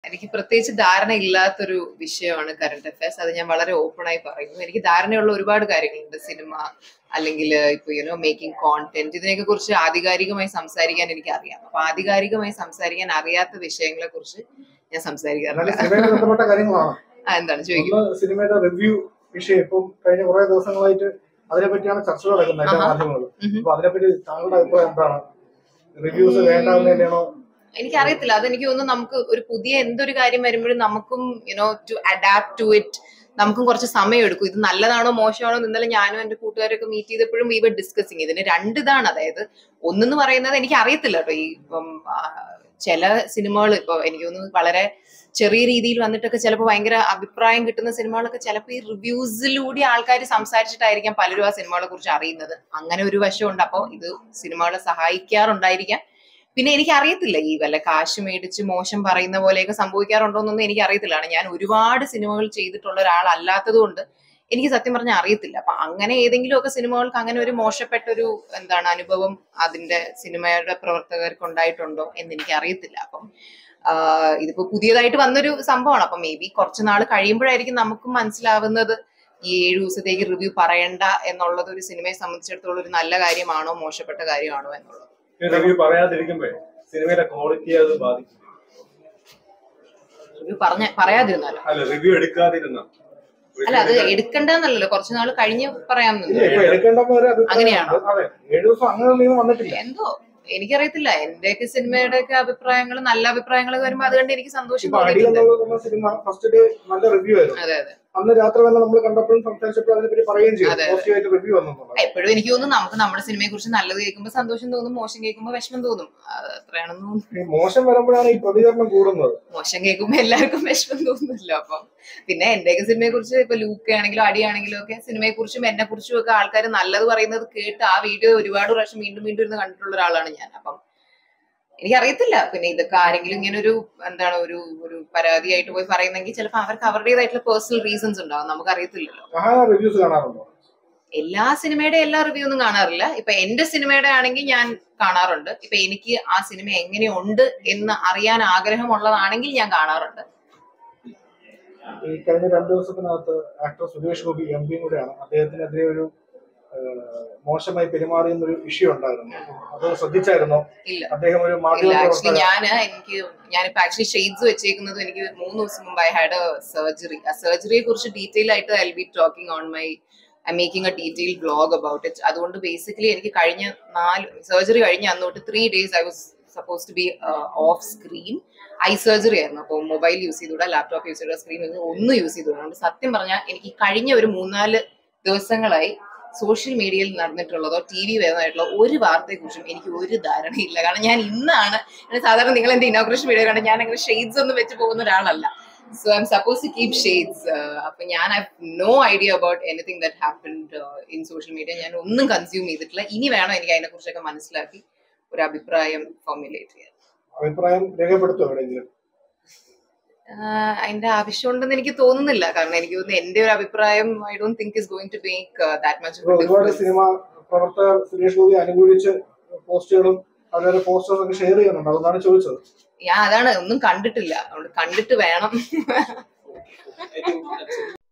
എനിക്ക് പ്രത്യേകിച്ച് ധാരണയില്ലാത്തൊരു വിഷയമാണ് കറണ്ട് അഫയേഴ്സ്. അത് ഞാൻ വളരെ ഓപ്പൺ ആയി പറയുന്നു. എനിക്ക് ധാരണയുള്ള ഒരുപാട് കാര്യങ്ങളുണ്ട്. സിനിമ അല്ലെങ്കിൽ ഇപ്പൊ മേക്കിംഗ് കോണ്ടന്റ്, ഇതിനെയൊക്കെ കുറിച്ച് ആധികാരികമായി സംസാരിക്കാൻ എനിക്ക് അറിയാം. അപ്പൊ ആധികാരികമായി സംസാരിക്കാൻ അറിയാത്ത വിഷയങ്ങളെ കുറിച്ച് ഞാൻ സംസാരിക്കാറില്ല. എന്താണ് ചോദിക്കുന്നത്? സിനിമയുടെ റിവ്യൂ വിഷയം ഇപ്പം കഴിഞ്ഞ കുറെ ദിവസങ്ങളായിട്ട് അതിനെപ്പറ്റിയാണ് ചർച്ച നടക്കുന്നത് എല്ലാ മാധ്യമങ്ങളും. അപ്പൊ അതിനെപ്പറ്റി താങ്കളുടെ അഭിപ്രായം എന്താണ്? റിവ്യൂസ് വേണ്ടാന്ന് തന്നെയാണോ? എനിക്കറിയത്തില്ല. അതെനിക്ക് തോന്നുന്നു നമുക്ക് ഒരു പുതിയ എന്തൊരു കാര്യം വരുമ്പോഴും നമുക്കും ടു അഡാപ്റ്റ് ടു ഇറ്റ് നമുക്കും കുറച്ച് സമയം എടുക്കും. ഇത് നല്ലതാണോ മോശമാണോ എന്ന് ഇന്നലെ ഞാനും എന്റെ കൂട്ടുകാരൊക്കെ മീറ്റ് ചെയ്തപ്പോഴും വി വർ ഡിസ്കസിങ്. ഇതിന് രണ്ടിതാണ്. അതായത് ഒന്നെന്ന് പറയുന്നത് എനിക്ക് അറിയത്തില്ല കേട്ടോ, ഈ ചില സിനിമകൾ ഇപ്പൊ എനിക്ക് തോന്നുന്നു വളരെ ചെറിയ രീതിയിൽ വന്നിട്ടൊക്കെ ചിലപ്പോൾ ഭയങ്കര അഭിപ്രായം കിട്ടുന്ന സിനിമകളൊക്കെ ചിലപ്പോൾ ഈ റിവ്യൂസിലൂടെ ആൾക്കാർ സംസാരിച്ചിട്ടായിരിക്കാം പലരും ആ സിനിമകളെ കുറിച്ച് അറിയുന്നത്. അങ്ങനെ ഒരു വശമുണ്ട്. അപ്പോൾ ഇത് സിനിമകളെ സഹായിക്കാറുണ്ടായിരിക്കാം. പിന്നെ എനിക്ക് അറിയത്തില്ല, ഈ വല്ല കാശ് മേടിച്ച് മോശം പറയുന്ന പോലെയൊക്കെ സംഭവിക്കാറുണ്ടോ എന്നൊന്നും എനിക്ക് അറിയത്തില്ല. ഞാൻ ഒരുപാട് സിനിമകൾ ചെയ്തിട്ടുള്ള ഒരാളല്ലാത്തത് കൊണ്ട് എനിക്ക് സത്യം പറഞ്ഞാൽ അറിയത്തില്ല. അപ്പൊ അങ്ങനെ ഏതെങ്കിലും ഒക്കെ സിനിമകൾക്ക് അങ്ങനെ ഒരു മോശപ്പെട്ടൊരു അനുഭവം അതിന്റെ സിനിമയുടെ പ്രവർത്തകർക്ക് ഉണ്ടായിട്ടുണ്ടോ എന്ന് എനിക്ക് അറിയത്തില്ല. അപ്പം ഇതിപ്പോ പുതിയതായിട്ട് വന്നൊരു സംഭവമാണ്. അപ്പൊ മേ ബി കുറച്ച് നാൾ കഴിയുമ്പോഴായിരിക്കും നമുക്കും മനസ്സിലാവുന്നത് ഈ 7 ദിവസത്തേക്ക് റിവ്യൂ പറയണ്ട എന്നുള്ളത് ഒരു സിനിമയെ സംബന്ധിച്ചിടത്തോളം ഒരു നല്ല കാര്യമാണോ മോശപ്പെട്ട കാര്യമാണോ എന്നുള്ളത്. റിവ്യൂ പറയാതിരിക്കുമ്പോ സിനിമയുടെ ക്വാളിറ്റി അത് ബാധിക്കും. റിവ്യൂ പറയാതിരുന്നാലോ? അല്ല, റിവ്യൂ എടുക്കാതിരുന്ന. അല്ല, അത് എടുക്കണ്ടെന്നല്ലോ, കുറച്ചു നാൾ കഴിഞ്ഞ് പറയാമെന്നല്ലോ. അങ്ങനെയാണോ? എന്തോ എനിക്കറിയത്തില്ല. എന്റെയൊക്കെ സിനിമയുടെ ഒക്കെ അഭിപ്രായങ്ങൾ, നല്ല അഭിപ്രായങ്ങൾ വരുമ്പോ അതുകൊണ്ട് എനിക്ക് സന്തോഷം തോന്നിയിട്ടുണ്ട്. അതെ അതെ, അന്ന് രാത്രി വന്ന് നമ്മൾ കണ്ടപ്പോഴും സംസാരിച്ചപ്പോൾ അതിനെപ്പറ്റി പറയുകയും ചെയ്തു. റിവ്യൂ വന്നു. എപ്പോഴും എനിക്ക് തോന്നുന്നു നമുക്ക് നമ്മുടെ സിനിമയെ കുറിച്ച് നല്ലത് കേൾക്കുമ്പോൾ സന്തോഷം തോന്നും, മോശം കേൾക്കുമ്പോൾ വിഷമം തോന്നും. അത്രയാണെന്ന് തോന്നുന്നു. മോശം വരുമ്പോഴാണ് ഈ പ്രതികരണം കൂടുന്നത്. മോശം കേൾക്കുമ്പോൾ എല്ലാവർക്കും വിഷമം തോന്നുന്നില്ല. അപ്പം പിന്നെ എന്റെയൊക്കെ സിനിമയെ കുറിച്ച് ഇപ്പൊ ലൂക്കാണെങ്കിലും അടിയാണെങ്കിലും ഒക്കെ സിനിമയെ കുറിച്ചും എന്നെ കുറിച്ചും ഒക്കെ ആൾക്കാർ നല്ലത് പറയുന്നത് കേട്ട് ആ വീഡിയോ ഒരുപാട് പ്രാവശ്യം വീണ്ടും വീണ്ടും ഇരുന്ന് കണ്ടിട്ടുള്ള ഒരാളാണ് ഞാൻ. അപ്പം എനിക്കറിയത്തില്ല. പിന്നെ ഇതൊക്കെ ആരെങ്കിലും ഇങ്ങനെ ഒരു ഒരു പരാതിയായിട്ട് പോയി പറയുന്നെങ്കിൽ ചിലപ്പോൾ അവർക്ക് അവരുടേതായിട്ടുള്ള പേഴ്സണൽ റീസൺസ് ഉണ്ടാവും, നമുക്കറിയത്തില്ലല്ലോ. എല്ലാ സിനിമയുടെ എല്ലാ റിവ്യൂ ഒന്നും കാണാറില്ല. ഇപ്പൊ എന്റെ സിനിമയുടെ ആണെങ്കിൽ ഞാൻ കാണാറുണ്ട്. ഇപ്പൊ എനിക്ക് ആ സിനിമ എങ്ങനെയുണ്ട് എന്ന് അറിയാൻ ആഗ്രഹമുള്ളതാണെങ്കിൽ ഞാൻ കാണാറുണ്ട്. ഈ കഴിഞ്ഞ 2 ദിവസത്തിനകത്ത് ആക്ടർ സുരേഷ് ഗോപി MP കൂടെയാണ്, അദ്ദേഹത്തിനെതിരെ ഒരു മോശമായി പെരുമാറിയെന്നൊരു ഇഷ്യൂ ഉണ്ടായിരുന്നു. അത് ശ്രദ്ധിച്ചായിരുന്നോ? അദ്ദേഹം ഒരു ഞാനിപ്പോ ആക്ച്വലി ഷെയ്ഡ്സ് വെച്ചേക്കുന്നത് എനിക്ക് 3 ദിവസം മുമ്പ് ഐ ഹാഡ് എ സർജറി. ആ സർജറിയെ കുറിച്ച് ഡീറ്റെയിൽ ആയിട്ട് I will be talking on my making a detail vlog about it. അതുകൊണ്ട് ബേസിക്കലി എനിക്ക് കഴിഞ്ഞ സർജറി കഴിഞ്ഞ അന്നോട്ട് 3 days I was suppose to be off screen. I surgery ആയിരുന്നു. അപ്പോൾ മൊബൈൽ യൂസ് ചെയ്തുകൂടാ, ലാപ്ടോപ്പ് യൂസ് ചെയ്തുകൂടാ, സ്ക്രീൻ ഒന്നും യൂസ് ചെയ്തുകൂടാ. അതുകൊണ്ട് സത്യം പറഞ്ഞാൽ എനിക്ക് കഴിഞ്ഞ ഒരു 3-4 ദിവസങ്ങളായി സോഷ്യൽ മീഡിയയിൽ നടന്നിട്ടുള്ളതോ TV വരുന്നതായിട്ടുള്ള ഒരു വാർത്തയെക്കുറിച്ചും എനിക്ക് ഒരു ധാരണയില്ല. കാരണം ഞാൻ ഇന്നാണ്, സാധാരണ നിങ്ങൾ എന്റെ ഇനോഗ്രേഷൻ വീഡിയോ കണ്ട് ഞാൻ അങ്ങനെ ഷെയ്ഡ്സ് ഒന്നും വെച്ച് പോകുന്ന ഒരാളല്ല. So I'm supposed to keep shades. അപ്പൊ ഞാൻ have no idea about anything that happened in social media. ഞാൻ ഒന്നും കൺസ്യൂം ചെയ്തിട്ടില്ല. ഇനി വേണം എനിക്ക് അതിനെ കുറിച്ചൊക്കെ മനസ്സിലാക്കി ഒരു അഭിപ്രായം ഫോർമുലേറ്റ് ചെയ്യാൻ. അഭിപ്രായം രേഖപ്പെടുത്തുമോ എവിടെയെങ്കിലും? അതിന്റെ ആവശ്യമുണ്ടെന്ന് എനിക്ക് തോന്നുന്നില്ല. കാരണം എനിക്ക് തോന്നുന്നു എന്റെ ഒരു അഭിപ്രായം I don't think is going to make that much. ഒരുപാട് സിനിമ പ്രവർത്തകർ സുരേഷ് ഗോപി അനുകൂലിച്ച് പോസ്റ്റുകളും അവരുടെ പോസ്റ്റേഴ്സ് ഒക്കെ ഷെയർ ചെയ്യുന്നുണ്ട്. അതാണ് ചോദിച്ചത്. ഞാൻ അതാണ് ഒന്നും കണ്ടിട്ടില്ല. അതുകൊണ്ട് കണ്ടിട്ട് വേണം.